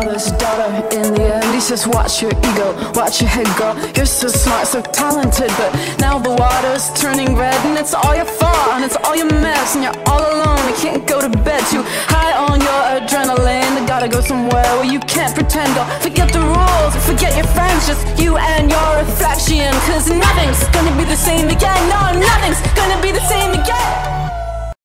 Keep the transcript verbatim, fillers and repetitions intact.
father's daughter in the end. He says watch your ego, watch your head, girl. You're so smart, so talented, but now the water's turning red, and it's all your fault, and it's all your mess, and you're all alone. You can't go to bed, too high on your adrenaline. You gotta go somewhere where you can't pretend, or forget the rules, forget your friends, just you and your reflection. Cause nothing's gonna be the same again. No, nothing's gonna be the same again.